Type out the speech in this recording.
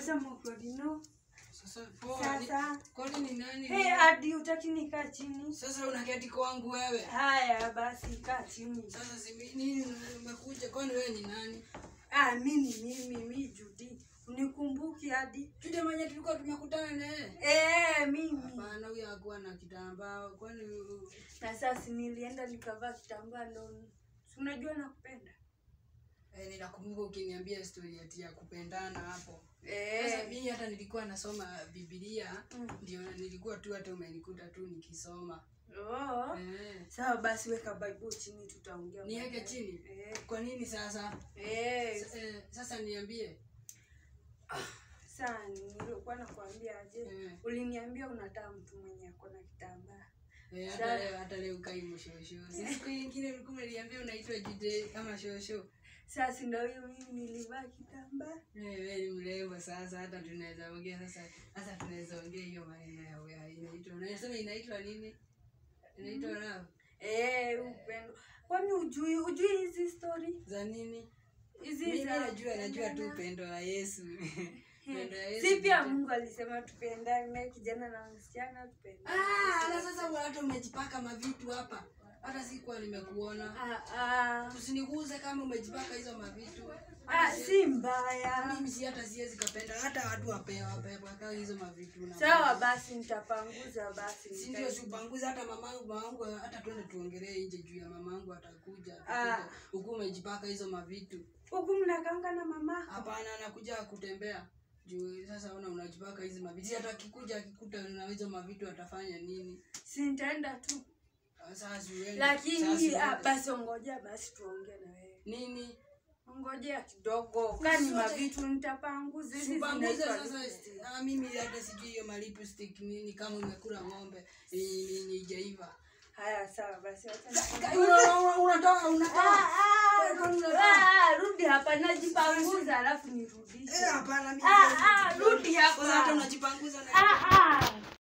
Sasa mukolino. Sasa poa. Sasa. Kwani ni nani? Hadi utaki nikaa chini. Sasa unaketi kwangu wewe. Haya basi kaa chini. Sasa si nini umekuja? Kwani wewe ni nani? Mimi Judy. Unikumbuki hadi? Judy mwenye tulikuwa tumekutana naye. Mimi. Hapana, huyo hakuwa na kitambaa. Kwani na sasa nilienda nikavaa kitambaa ndo. Unajua nakupenda. Ninakumbuka ukiniambia story ya kupendana hapo. Sasa mimi hata nilikuwa nasoma Biblia, ndio nilikuwa tu hata umenikuta tu nikisoma. Sawa basi weka Bible chini tutaongea. Niweke chini? Kwa nini sasa? Sasa niambie. Sasa nilikuwa nakwambia aje? Uliniambia unataka mtu mwenye ako na kitambaa. Hata leo kai mshosho. Siku nyingine ulikuwa umeniambia unaitwa Judy kama shosho. Sasa ndio hiyo mimi nilivaa kitambaa. Wewe ni mrembo sasa hata tunaweza ongea sasa. Sasa tunaweza ongea hiyo maneno ya wewe inaitwa. Unasema inaitwa nini? Inaitwa love. Upendo. Kwani hujui hizi story? Za nini? Hizi najua tu upendo wa Yesu. Si pia Mungu alisema tupendane kijana na msichana tupendane. Na sasa watu umejipaka mavitu hapa. Hata sikuwa nimekuona. Usiniguze kama umejipaka hizo mavitu. Si mbaya. Mimi si hata siwezi kapenda hata watu wapewa kama hizo mavitu na. Sawa basi nitapanguza basi. Si ndio usipanguza hata mamangu hata twende tuongelee nje juu ya mamangu atakuja. Huko umejipaka hizo mavitu. Huko mnakanga na mama? Hapana, anakuja kutembea. Juu sasa unajipaka hizo mavitu. Hata akikuta na hizo mavitu atafanya nini? Si nitaenda tu. Sasa uende. Lakini basi ngoja basi tuongee na wewe. Nini? Ngojea kidogo. Kani mavitu nitapanguza hizi sasa. Mimi hata sijui hiyo lipstick nini kama umekula ng'ombe ni jaiva. Haya sawa basi acha. Unatoka. Rudi hapa najipanguza alafu nirudishe. Hapana mimi. Rudi hapa. Sasa hata unajipanguza na